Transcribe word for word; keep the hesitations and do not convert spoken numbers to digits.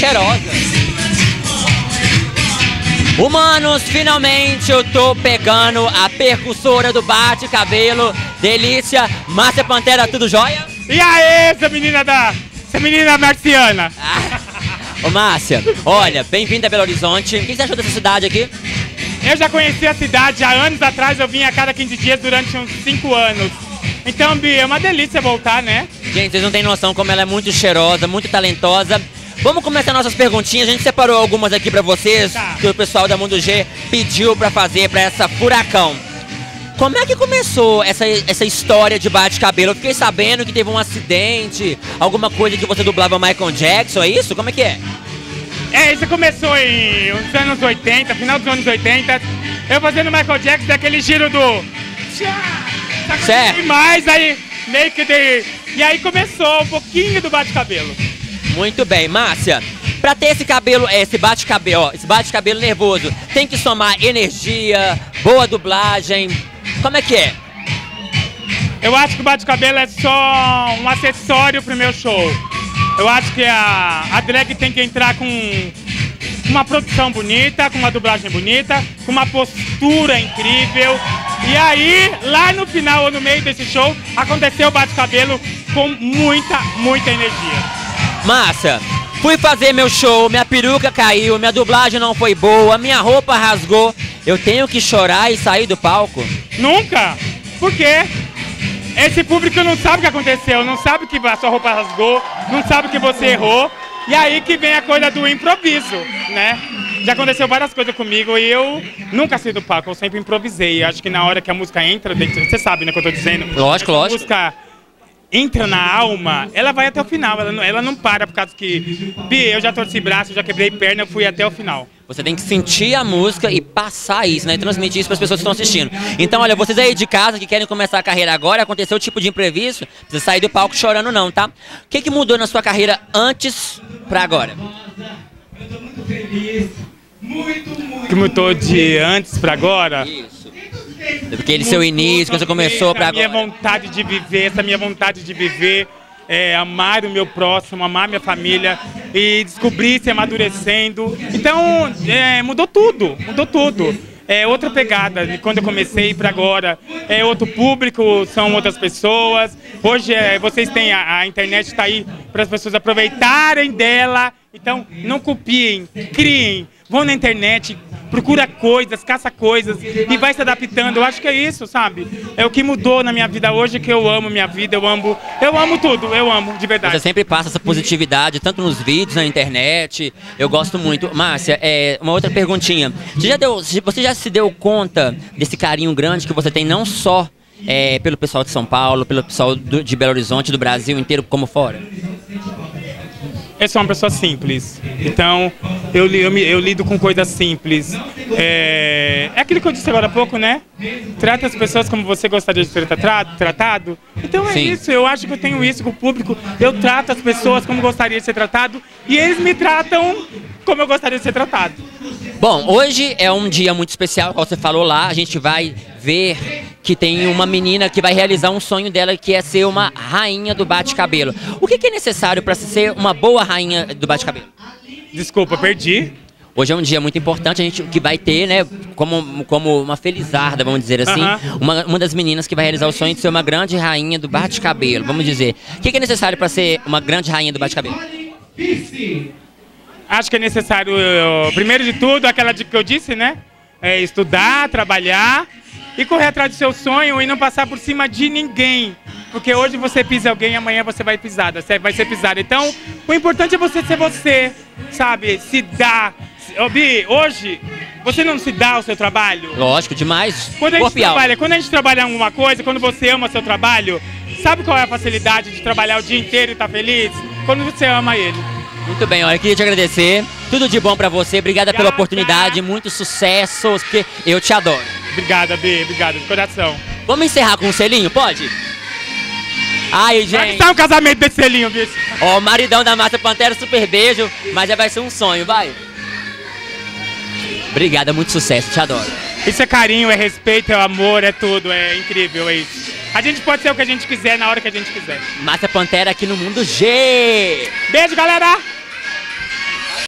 cheirosa. Humanos, finalmente eu tô pegando a percussora do bate-cabelo. Delícia, Márcia Pantera, tudo jóia? E aí, essa menina da... essa menina marciana? Ah. Ô Márcia, olha, bem-vinda a Belo Horizonte. O que você achou dessa cidade aqui? Eu já conheci a cidade há anos atrás, eu vim a cada quinze dias durante uns cinco anos. Então, Bi, é uma delícia voltar, né? Gente, vocês não têm noção como ela é muito cheirosa, muito talentosa. Vamos começar nossas perguntinhas. A gente separou algumas aqui pra vocês, tá, que o pessoal da Mundo G pediu pra fazer pra essa furacão. Como é que começou essa, essa história de bate-cabelo? Eu fiquei sabendo que teve um acidente, alguma coisa que você dublava Michael Jackson, é isso? Como é que é? É, isso começou em uns anos oitenta, final dos anos oitenta. Eu fazendo Michael Jackson, daquele giro do... Certo. E mais, aí meio que de... E aí começou um pouquinho do bate-cabelo. Muito bem, Márcia. Pra ter esse cabelo, esse bate-cabelo, esse bate-cabelo nervoso, tem que somar energia, boa dublagem. Como é que é? Eu acho que o bate-cabelo é só um acessório pro meu show. Eu acho que a, a drag tem que entrar com uma produção bonita, com uma dublagem bonita, com uma postura incrível. E aí, lá no final ou no meio desse show, aconteceu o bate-cabelo com muita, muita energia. Márcia, fui fazer meu show, minha peruca caiu, minha dublagem não foi boa, minha roupa rasgou. Eu tenho que chorar e sair do palco? Nunca! Por quê? Esse público não sabe o que aconteceu, não sabe que a sua roupa rasgou, não sabe que você errou. E aí que vem a coisa do improviso, né? Já aconteceu várias coisas comigo e eu nunca saí do palco, eu sempre improvisei. Acho que na hora que a música entra dentro, você sabe, né, o que eu tô dizendo? Lógico, lógico. A música entra na alma, ela vai até o final, ela não, ela não para por causa que... Bi, eu já torci braço, eu já quebrei perna, eu fui até o final. Você tem que sentir a música e passar isso, né? E transmitir isso para as pessoas que estão assistindo. Então, olha, vocês aí de casa que querem começar a carreira agora, aconteceu o tipo de imprevisto, não precisa sair do palco chorando não, tá? O que que mudou na sua carreira antes para agora? Eu tô muito feliz, muito, muito... Que mudou de antes para agora? Isso. Aquele seu início, quando você começou para agora. Essa minha vontade de viver, essa minha vontade de viver, é, amar o meu próximo, amar minha família e descobrir se amadurecendo. Então, é, mudou tudo, mudou tudo. É outra pegada de quando eu comecei para agora. É outro público, são outras pessoas. Hoje é, vocês têm, a, a internet está aí para as pessoas aproveitarem dela. Então, não copiem, criem, vão na internet, procura coisas, caça coisas e vai se adaptando. Eu acho que é isso, sabe? É o que mudou na minha vida hoje, que eu amo minha vida, eu amo, eu amo tudo, eu amo, de verdade. Você sempre passa essa positividade, tanto nos vídeos, na internet, eu gosto muito. Márcia, é, uma outra perguntinha. Você já, deu, você já se deu conta desse carinho grande que você tem não só é, pelo pessoal de São Paulo, pelo pessoal do, de Belo Horizonte, do Brasil inteiro, como fora? Eu sou uma pessoa simples, então eu, eu, eu lido com coisas simples. É, é aquilo que eu disse agora há pouco, né? Trata as pessoas como você gostaria de ser tratado. tratado. Então é Sim. isso, eu acho que eu tenho isso com o público. Eu trato as pessoas como gostaria de ser tratado e eles me tratam como eu gostaria de ser tratado. Bom, hoje é um dia muito especial, como você falou lá, a gente vai ver que tem uma menina que vai realizar um sonho dela, que é ser uma rainha do bate-cabelo. O que que é necessário para ser uma boa rainha do bate-cabelo? Desculpa, perdi. Hoje é um dia muito importante, a gente que vai ter, né, como, como uma felizarda, vamos dizer assim, Uh-huh. uma, uma das meninas que vai realizar o sonho de ser uma grande rainha do bate-cabelo, vamos dizer. O que que é necessário para ser uma grande rainha do bate-cabelo? Acho que é necessário, primeiro de tudo, aquela dica que eu disse, né? É estudar, trabalhar e correr atrás do seu sonho e não passar por cima de ninguém. Porque hoje você pisa alguém, amanhã você vai pisar, você vai ser pisado. Então, o importante é você ser você, sabe? Se dar. Ô, Bi, hoje, você não se dá ao seu trabalho? Lógico, demais. Quando a gente trabalha, quando a gente trabalha em alguma coisa, quando você ama seu trabalho, sabe qual é a facilidade de trabalhar o dia inteiro e estar feliz? Quando você ama ele. Muito bem, olha, eu queria te agradecer. Tudo de bom pra você, obrigada pela oportunidade, muito sucesso, porque eu te adoro. Obrigada, Bi, obrigada, de coração. Vamos encerrar com um selinho, pode? Ai, gente. Vai um casamento desse selinho, bicho. Ó, o maridão da Márcia Pantera, super beijo, mas já vai ser um sonho, vai. Obrigada, muito sucesso, te adoro. Isso é carinho, é respeito, é amor, é tudo, é incrível, é isso. A gente pode ser o que a gente quiser, na hora que a gente quiser. Márcia Pantera aqui no Mundo G. Beijo, galera!